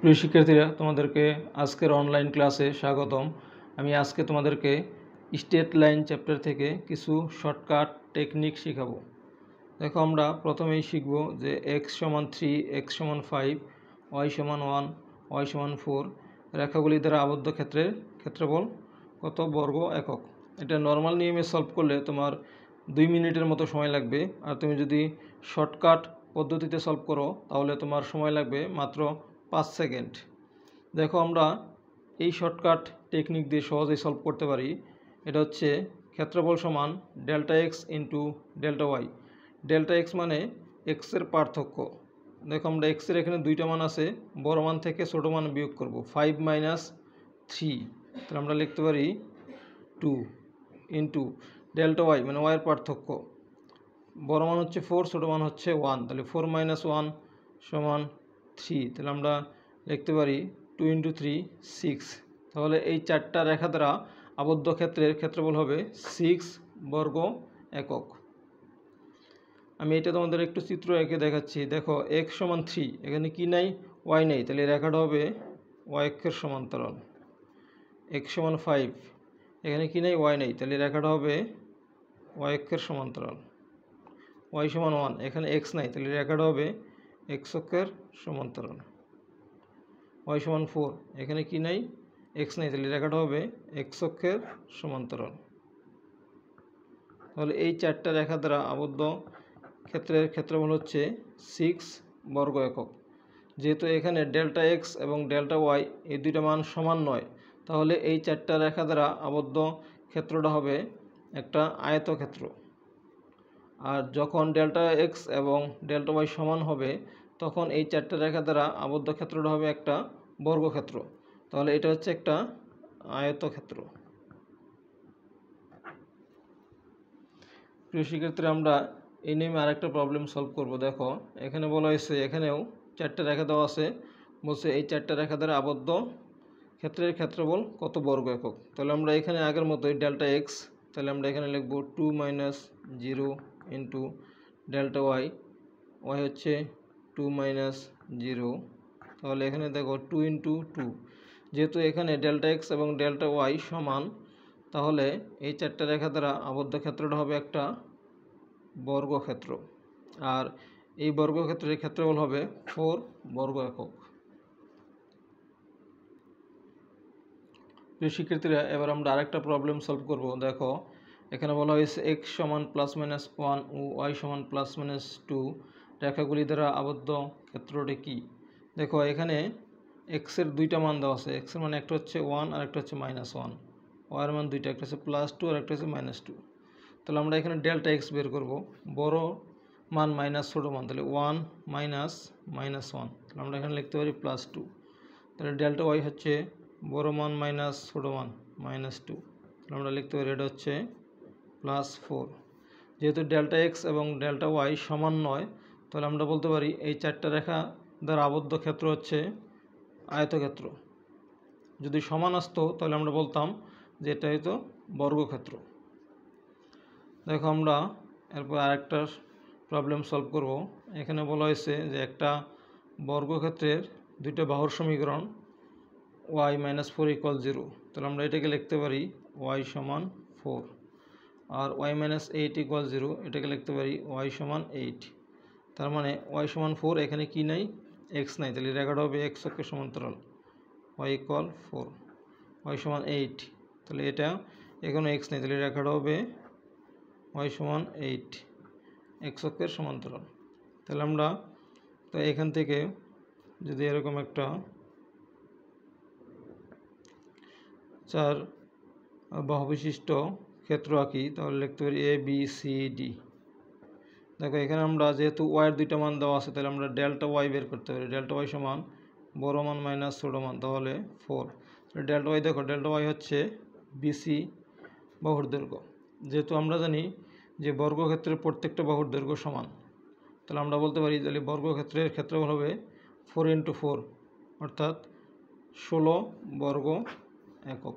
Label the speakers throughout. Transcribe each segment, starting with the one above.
Speaker 1: প্রিয় শিক্ষার্থীরা, তোমাদেরকে আজকের অনলাইন ক্লাসে স্বাগতম। আমি আজকে তোমাদেরকে স্ট্রেট লাইন চ্যাপ্টার থেকে কিছু শর্টকাট টেকনিক শেখাবো। দেখো, আমরা প্রথমেই শিখব যে x সমান 3, x সমান 5, y সমান 1, y সমান 4 রেখাগুলি দ্বারা আবদ্ধ ক্ষেত্রের ক্ষেত্রফল কত বর্গ একক। এটা নর্মাল নিয়মে সলভ করলে তোমার 2 মিনিটের মতো সময় লাগবে, আর তুমি যদি শর্টকাট পদ্ধতিতে সলভ করো তাহলে তোমার সময় লাগবে মাত্র 5 সেকেন্ড। দেখো, আমরা এই শর্টকাট টেকনিক দিয়ে সহজেই সলভ করতে পারি। এটা হচ্ছে ক্ষেত্রফল সমান delta X into delta Y. Delta X মানে এক্সের পার্থক্য। দেখো, আমরা এক্সের এখানে দুইটা মান আছে, বড় মান থেকে ছোটো মান বিয়োগ করব। 5 - 3, তাহলে আমরা লিখতে পারি 2 ইন্টু ডেল্টা ওয়াই মানে ওয়াইয়ের পার্থক্য। বড় মান হচ্ছে 4, ছোটো মান হচ্ছে 1, তাহলে 4 - 1 সমান 3, তাহলে আমরা লিখতে পারি 2 ইন্টু 3 6। তাহলে এই চারটা রেখা দ্বারা আবদ্ধ ক্ষেত্রের ক্ষেত্রফল হবে 6 বর্গ একক। আমি এটা তোমাদের একটু চিত্র এঁকে দেখাচ্ছি। দেখো, x সমান 3, এখানে কি নাই? y নেই, তাহলে রেখাটা হবে y অক্ষের সমান্তরাল। x সমান 5, এখানে কি নাই? y নেই, তাহলে রেখাটা হবে y অক্ষের সমান্তরাল। y সমান 1, এখানে x নাই, তাহলে রেখাটা হবে x অক্ষের সমান্তরাল। y সমান 4, এখানে কি নাই? x নাই, তাহলে রেখাটা হবে x অক্ষের সমান্তরাল। তাহলে এই চারটা রেখা দ্বারা আবদ্ধ ক্ষেত্রের ক্ষেত্রফল হচ্ছে 6 বর্গ একক। যেহেতু এখানে ডেল্টা এক্স এবং ডেল্টা ওয়াই এই দুইটা মান সমান নয়, তাহলে এই চারটা রেখা দ্বারা আবদ্ধ ক্ষেত্রটা হবে একটা আয়তক্ষেত্র। আর যখন ডেল্টা এক্স এবং ডেল্টা ওয়াই সমান হবে, তখন এই চারটা রেখা দ্বারা আবদ্ধ ক্ষেত্রটা হবে একটা বর্গক্ষেত্র। তাহলে এটা হচ্ছে একটা আয়তক্ষেত্র। প্রিয় শিক্ষার্থীরা, আমরা এই নিয়ে আরেকটা প্রবলেম সলভ করব। দেখো, এখানে বলা হয়েছে, এখানেও চারটা রেখা দেওয়া আছে, বলছে এই চারটা রেখা দ্বারা আবদ্ধ ক্ষেত্রের ক্ষেত্রফল কত বর্গ একক। তাহলে আমরা এখানে আগের মতোই ডেল্টা এক্স, তাহলে আমরা এখানে লিখব 2 - 0 ইন্টু ডেল্টা ওয়াই। ওয়াই হচ্ছে 2 - 0, তাহলে এখানে দেখো 2 ইন্টু 2। যেহেতু এখানে ডেল্টা এক্স এবং ডেল্টা ওয়াই সমান, তাহলে এই চারটা রেখা দ্বারা আবদ্ধ ক্ষেত্রটা হবে একটা বর্গক্ষেত্র, আর এই বর্গক্ষেত্রের ক্ষেত্রফল হবে 4 বর্গ একক। প্রিয় শিক্ষার্থীরা, এবার আমরা আরেকটা প্রবলেম সলভ করব। দেখো, এখানে বলা হয়েছে x সমান +-1 ও y সমান +-2 রেখাগুলি দ্বারা আবদ্ধ ক্ষেত্রটি কি। দেখো, এখানে x এর দুইটা মান দেওয়া আছে। x এর মান একটা হচ্ছে 1 আর একটা হচ্ছে -1। y এর মান দুইটা, একটা হচ্ছে +2 আর একটা হচ্ছে -2। তাহলে আমরা এখানে ডেল্টা এক্স বের করব। বড় মান মাইনাস ছোটো মান, তাহলে 1 - -1, তাহলে আমরা এখানে লিখতে পারি +2। তাহলে ডেল্টা ওয়াই হচ্ছে বড় মান মাইনাস ছোটো মান -2, তাহলে আমরা লিখতে পারি এটা হচ্ছে +4। যেহেতু ডেল্টা এক্স এবং ডেল্টা ওয়াই সমান নয়, তাহলে আমরা বলতে পারি এই চারটা রেখা দ্বারা আবদ্ধ ক্ষেত্র হচ্ছে আয়তক্ষেত্র। যদি সমান আসতো তাহলে আমরা বলতাম যে এটা হয়তো বর্গক্ষেত্র। দেখো, আমরা এরপর আরেকটা প্রবলেম সলভ করব। এখানে বলা হয়েছে যে একটা বর্গক্ষেত্রের দুইটা বাহুর সমীকরণ y - 4 = 0, তাহলে আমরা এটাকে লিখতে পারি y সমান 4, আর y - 8 = 0, এটাকে লিখতে পারি y সমান 8। তার মানে y সমান 4, এখানে কি নাই? x নাই, তাহলে রেখাটা হবে x অক্ষের সমান্তরাল। y = 4, y সমান 8, তাহলে এটা এখানে x নেই, তাহলে রেখাটা হবে y সমান 8, x অক্ষের সমান্তরাল। তাহলে আমরা তো এখান থেকে যদি এরকম একটা 4 বাহু বিশিষ্ট ক্ষেত্র আঁকি, তাহলে লিখতে পারি এ বি সি ডি। দেখো, এখানে আমরা যেহেতু ওয়াইয়ের দুইটা মান দেওয়া আছে, তাহলে আমরা ডেল্টা ওয়াই বের করতে পারি। ডেল্টা ওয়াই সমান বড় মান মাইনাস ছোটো মান, তাহলে 4। ডেল্টা ওয়াই, দেখো ডেল্টা ওয়াই হচ্ছে বিসি বাহুর দৈর্ঘ্য। যেহেতু আমরা জানি যে বর্গক্ষেত্রের প্রত্যেকটা বাহুর দৈর্ঘ্য সমান, তাহলে আমরা বলতে পারি তাহলে বর্গক্ষেত্রের ক্ষেত্রফল হবে 4 × 4, অর্থাৎ 16 বর্গ একক।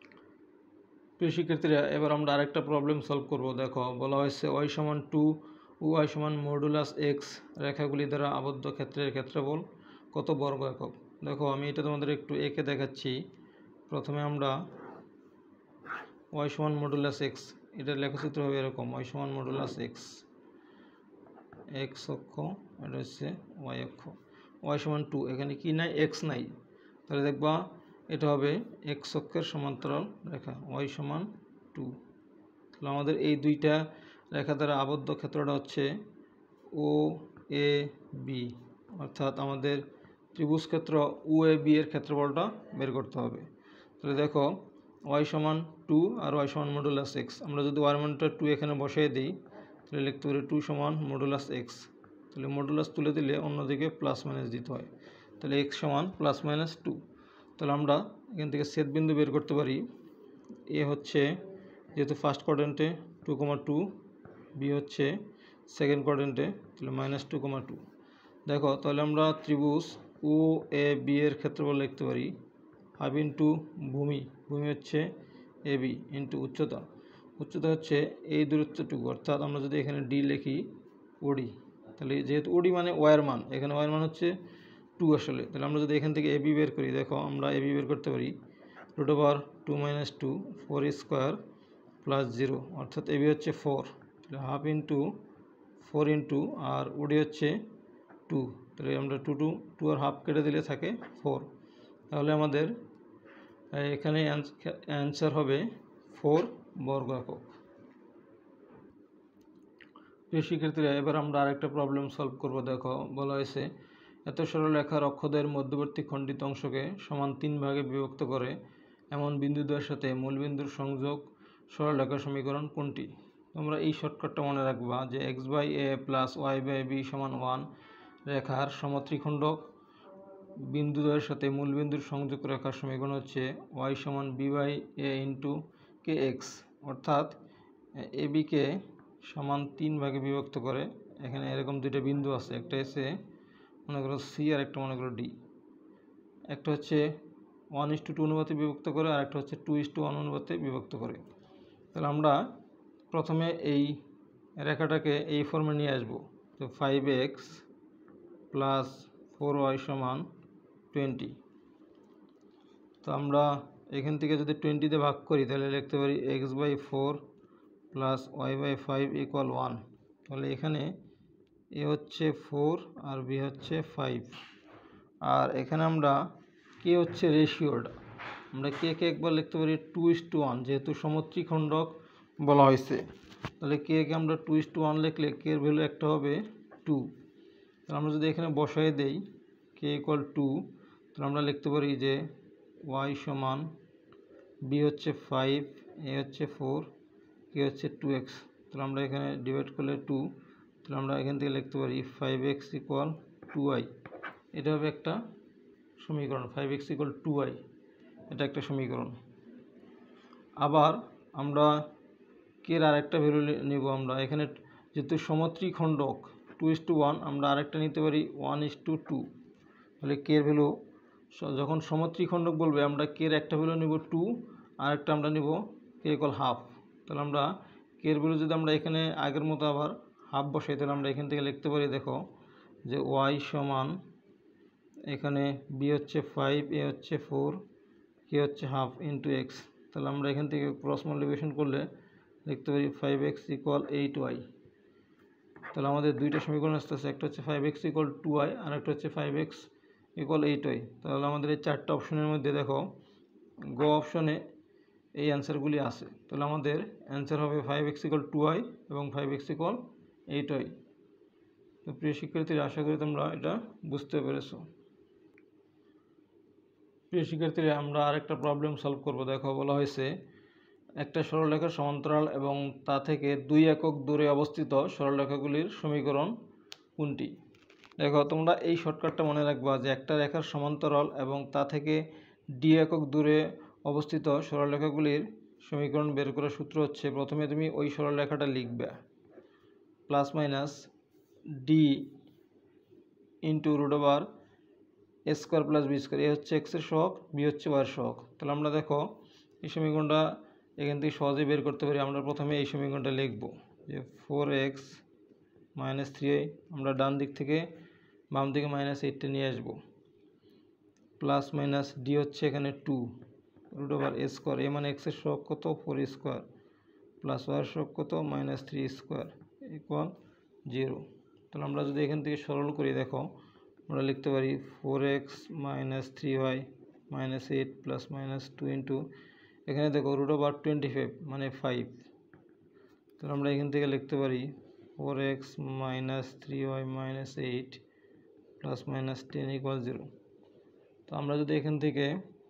Speaker 1: প্রিয় শিক্ষার্থীরা, এবার আমরা আরেকটা প্রবলেম সলভ করব। দেখো, বলা হয়েছে y সমান 2 ওয়াই সমান মডুলাস এক্স রেখাগুলি দ্বারা আবদ্ধ ক্ষেত্রের ক্ষেত্রফল কত বর্গ একক। দেখো আমি এটা তোমাদের একটু এঁকে দেখাচ্ছি। প্রথমে আমরা ওয়াই সমান মডুলাস এক্স, এটার লেখচিত্র হবে এরকম, ওয়াই সমান মডুলাস এক্স, এক্স অক্ষ, এটা হচ্ছে ওয়াই অক্ষ। ওয়াই সমান 2, এখানে কি নাই, এক্স নাই, তাহলে দেখবা এটা হবে এক্স অক্ষের সমান্তরাল রেখা, ওয়াই সমান 2। তাহলে আমাদের এই দুইটা রেখা দ্বারা আবদ্ধ ক্ষেত্রটা হচ্ছে ও এ বি, অর্থাৎ আমাদের ত্রিভুজ ক্ষেত্র ও এ বি এর ক্ষেত্রফলটা বের করতে হবে। তাহলে দেখো ওয়াই সমান 2 আর ওয়াই সমান মডুলাস এক্স, আমরা যদি ওয়াই মানটা 2 এখানে বসিয়ে দিই তাহলে লিখতে পারি 2 সমান মডুলাস এক্স। তাহলে মডুলাস তুলে দিলে অন্যদিকে প্লাস মাইনাস দিতে হয়, তাহলে এক্স সমান প্লাস মাইনাস 2। তাহলে আমরা এখান থেকে ছেদবিন্দু বের করতে পারি। এ হচ্ছে যেহেতু ফার্স্ট কোয়াড্রেন্টে 2,2, বি হচ্ছে সেকেন্ড কোয়াড্রেন্টে, তাহলে -2,2। দেখো তাহলে আমরা ত্রিভুজ ও এ বি এর ক্ষেত্রফল লিখতে পারি হাফ ইন্টু ভূমি, ভূমি হচ্ছে এ বি, ইন্টু উচ্চতা, উচ্চতা হচ্ছে এই দূরত্বটুকু, অর্থাৎ আমরা যদি এখানে ডি লিখি ওডি, তাহলে যেহেতু ওডি মানে ওয়ার মান, এখানে ওয়ার মান হচ্ছে 2 আসলে, তাহলে আমরা যদি এখান থেকে এ বি বের করি, দেখো আমরা এ বি বের করতে পারি √2 - 2 4 স্কোয়ার প্লাস 0, অর্থাৎ এ বি হচ্ছে 4, তাহলে হাফ ইন্টু 4 ইন্টু আর ওডি হচ্ছে 2, তাহলে আমরা 2 আর হাফ কেটে দিলে থাকে 4, তাহলে আমাদের এখানে অ্যান্সার হবে 4 বর্গ একক। প্রিয় শিক্ষার্থীরা, এবার আমরা আরেকটা প্রবলেম সলভ করব। দেখো বলা হয়েছে এত সরলরেখার অক্ষদের মধ্যবর্তী খণ্ডিত অংশকে সমান 3 ভাগে বিভক্ত করে এমন বিন্দুদ্বয়ের সাথে মূলবিন্দুর সংযোগ সরলরেখার সমীকরণ কোনটি। তোমরা এই শর্টকাটটা মনে রাখবা যে x/a + y/b = 1 রেখার সমত্রিখণ্ডক বিন্দুদ্বয়ের সাথে মূলবিন্দুর সংযোগ রেখার সমীকরণ হচ্ছে y = b/a * kx, অর্থাৎ ab-কে সমান 3 ভাগে বিভক্ত করে। এখানে এরকম দুইটা বিন্দু আছে, একটা হচ্ছে মনে করো সি আর একটা মনে করো ডি, একটা হচ্ছে 1:2 অনুপাতে বিভক্ত করে আর একটা হচ্ছে 2:1 অনুপাতে বিভক্ত করে। তাহলে আমরা প্রথমে এই রেখাটাকে এই ফর্মে নিয়ে আসবো, তো 5x + 4y = 20। তো আমরা এখান থেকে যদি 20 দিয়ে ভাগ করি তাহলে লিখতে পারি x/4 + y/5 = 1। তাহলে এখানে এ হচ্ছে 4 আর বি হচ্ছে 5, আর এখানে আমরা কে হচ্ছে রেশিওটা, আমরা কে একবার লিখতে পারি 2:1, যেহেতু সমত্রিখণ্ডক বলা হয়েছে, তাহলে কে আমরা 2:1 লিখলে কে এর ভ্যালু একটা হবে 2। তাহলে আমরা যদি এখানে বসাই দেই কে = 2, তাহলে আমরা লিখতে পারি যে y সমান b হচ্ছে 5, a হচ্ছে 4, কে হচ্ছে 2x। তাহলে আমরা এখানে ডিভাইড করলে 2, তাহলে আমরা এখান থেকে লিখতে পারি 5x = 2y, এটা হবে একটা সমীকরণ। 5x = 2y, এটা একটা সমীকরণ। আবার আমরা কের আরেকটা ভ্যালু নিব, আমরা এখানে যেহেতু সমত্রিখণ্ডক 2:1, আমরা আরেকটা নিতে পারি 1:2। তাহলে কের ভ্যালু যখন সমত্রিখণ্ডক বলবে আমরা কের একটা ভ্যালু নিব 2, আর একটা আমরা নিব কে = হাফ। তাহলে আমরা কের ভ্যালু যদি আমরা এখানে আগের মতো আবার হাফ বসাই, তাহলে আমরা এখান থেকে লিখতে পারি দেখো যে y সমান এখানে b হচ্ছে 5, a হচ্ছে 4, কে হচ্ছে হাফ ইন্টু x। তাহলে আমরা এখান থেকে ক্রস মাল্টিপ্লিকেশন করলে লিখতে পারি 5x = 8y। তাহলে আমাদের দুইটা সমীকরণ আসতেছে, একটা হচ্ছে 5x = 2y আর একটা হচ্ছে 5x = 8y। তাহলে আমাদের এই চারটা অপশনের মধ্যে দেখো গ অপশনে এই অ্যান্সারগুলি আছে, তাহলে আমাদের অ্যান্সার হবে 5x = 2y এবং 5x = 8y। তো প্রিয় শিক্ষার্থীরা, আশা করি তোমরা এটা বুঝতে পেরেছো। প্রিয় শিক্ষার্থীরা, আমরা আরেকটা প্রবলেম সলভ করব। দেখো বলা হয়েছে একটা সরলরেখার সমান্তরাল এবং তা থেকে 2 একক দূরে অবস্থিত সরলরেখাগুলির সমীকরণ কোনটি। দেখো তোমরা এই শর্টকাটটা মনে রাখবা যে একটা রেখার সমান্তরাল এবং তা থেকে ডি একক দূরে অবস্থিত সরলরেখাগুলির সমীকরণ বের করার সূত্র হচ্ছে, প্রথমে তুমি ওই সরলরেখাটা লিখবে +- ডি ইন্টু √a² + b², এ হচ্ছে x এর সহগ, বি হচ্ছে y এর সহগ। তাহলে আমরা দেখো এই সমীকরণটা এখান থেকে সহজেই বের করতে পারি। আমরা প্রথমে এই সমীকরণটা লিখব যে 4x -3y আমরা ডান দিক থেকে বাম দিকে -8টা নিয়ে আসব, প্লাস মাইনাস ডি হচ্ছে এখানে 2 root over A square, A মানে এক্সের সহগ কত 4 স্কোয়ার প্লাস ওয়ার সহগ কত -3 স্কোয়ার ইকুয়াল 0। তাহলে আমরা যদি এখান থেকে সরল করি, দেখো আমরা লিখতে পারি 4x - 3y - 8 প্লাস -2 ইন্টু এখানে দেখো রুট ওভার 25 মানে 5। তাহলে আমরা এখান থেকে লিখতে পারি 4x - 3y - 8 প্লাস -10 ইকুয়াল 0। তো আমরা যদি এখান থেকে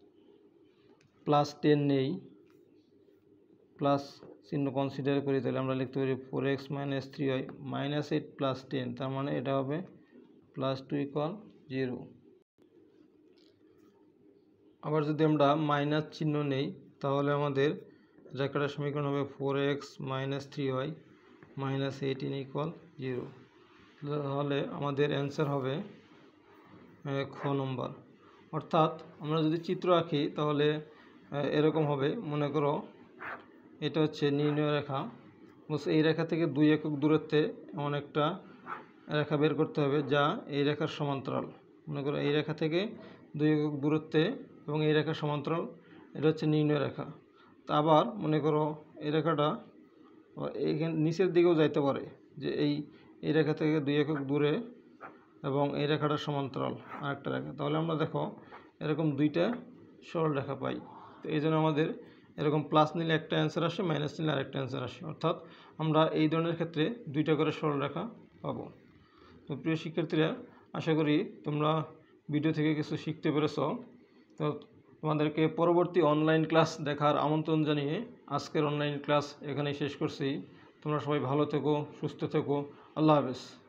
Speaker 1: +10 নেই, প্লাস চিহ্ন কনসিডার করি, তাহলে আমরা লিখতে পারি 4x - 3y -8 প্লাস 10, তার মানে এটা হবে +2 ইকুয়াল 0। আবার যদি আমরা মাইনাস চিহ্ন নেই, তাহলে আমাদের রেখাটার সমীকরণ হবে 4x - 3y -18 ইকুয়াল 0। তাহলে আমাদের অ্যান্সার হবে খ নম্বর। অর্থাৎ আমরা যদি চিত্র আঁকি তাহলে এরকম হবে, মনে করো এটা হচ্ছে নির্ণয় রেখা, এই রেখা থেকে 2 একক দূরত্বে এমন একটা রেখা বের করতে হবে যা এই রেখার সমান্তরাল। মনে করো এই রেখা থেকে 2 একক দূরত্বে এবং এই রেখার সমান্তরাল, এটা হচ্ছে নির্ণয় রেখা। তা আবার মনে করো এই রেখাটা এইখানে নিচের দিকেও যাইতে পারে, যে এই রেখা থেকে 2 একক দূরে এবং এই রেখাটার সমান্তরাল আরেকটা রেখা। তাহলে আমরা দেখো এরকম দুইটা সরল রেখা পাই। তো এই জন্য আমাদের এরকম প্লাস নিলে একটা অ্যান্সার আসে, মাইনাস নিলে আরেকটা অ্যান্সার আসে। অর্থাৎ আমরা এই ধরনের ক্ষেত্রে দুইটা করে সরল রেখা পাবো। তো প্রিয় শিক্ষার্থীরা, আশা করি তোমরা ভিডিও থেকে কিছু শিখতে পেরেছ। তো তোমাদেরকে পরবর্তী অনলাইন ক্লাস দেখার আমন্ত্রণ জানিয়ে আজকের অনলাইন ক্লাস এখানেই শেষ করছি। তোমরা সবাই ভালো থেকো, সুস্থ থেকো। আল্লাহ হাফেজ।